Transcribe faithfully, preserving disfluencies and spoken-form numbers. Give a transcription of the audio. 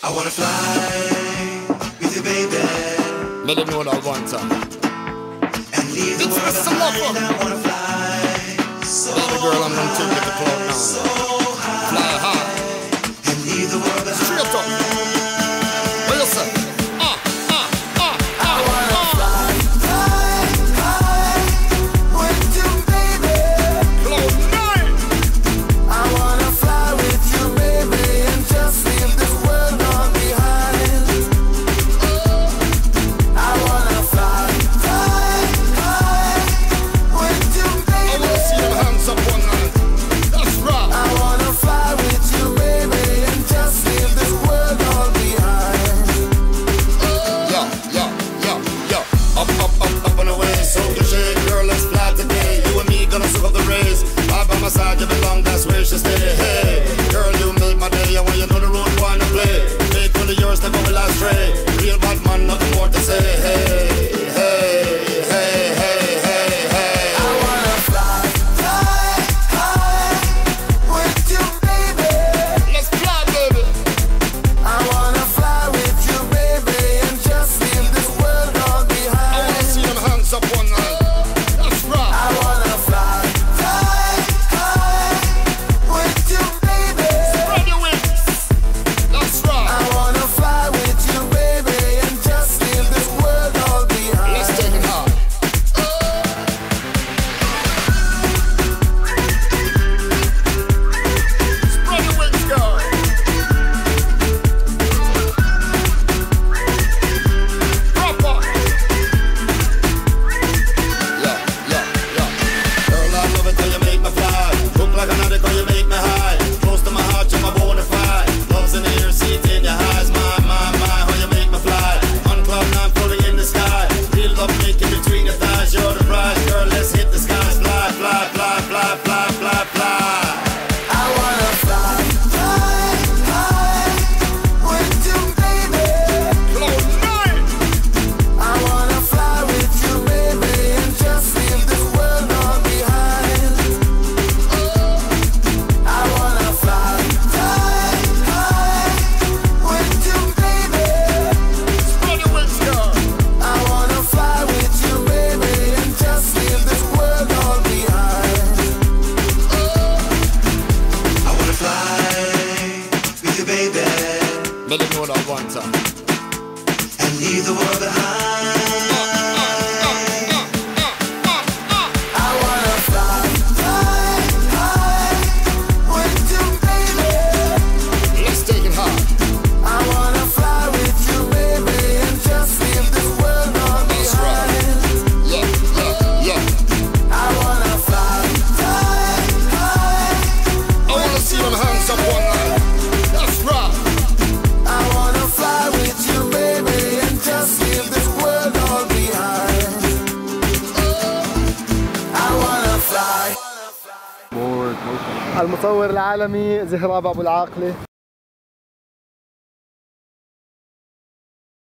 I wanna fly with you, baby. Let them know that one time. And leave the world behind. I wanna fly so Baby girl, I'm gonna take you to the cloud now. so high. Fly high. And leave the world behind. Straight up. What you say? Ah, ah, ah, I wanna ah, fly, fly high with you, baby. Cloud nine. I wanna fly with you, baby, and just leave this world all behind. I wanna fly, fly high with you, I baby. wanna see your hands up one night. That's right. I wanna fly with you, baby, and just leave this world all behind. Yeah, yeah, yeah, yeah. Up, up, up, up and away. So cliche, girl, let's fly today. You and me gonna suck up the race. I by my side, you belong, that's where you should stay. Hey, girl, you make my day. And when you know the road, wanna play. Make one of yours, never will I stray. Real bad man, nothing more to say. Hey, hey, hey, hey, hey, hey. I wanna fly, fly high with you, baby. Let's fly, baby. I wanna fly with you, baby, and just leave this world all I behind. wanna see them hands up one night. That's right. I wanna fly, fly high with you, baby. Spread your wings. That's right. I wanna fly with you, baby, and just leave this world all behind. Let's take it hard. Spread your wings, girl. Proper. Yeah, yeah, yeah. Girl, I love it when you make me fly. Look like an addict when you make me high. Close to my heart, you're my bona fide. Love's in the air, see it in your eyes. My, my, my, how you make me fly. On cloud nine, floating in the sky. Real love making between your thighs. You're the prize, girl, let's hit the skies. Fly, fly, fly, fly, fly, fly, fly. I wanna fly, fly high with you, baby. Cloud nine. I wanna fly with you, baby, and just leave this world all behind. I wanna fly, fly high with you, baby. Spread your wings, girl. I wanna fly with you, baby, and just leave this world all behind. I wanna fly with you, baby, Let them know that one time. and leave the world behind. I wanna fly, fly high with you, baby. Let's take it hard. I wanna fly with you, baby, and just leave this world all That's right. behind. Yeah, yeah, yeah. I wanna fly, fly high. I wanna see them hands up one night. That's right. I wanna fly with you, baby, and just leave this world all behind. I wanna fly. المصور العالمي زهراب ابو العاقله.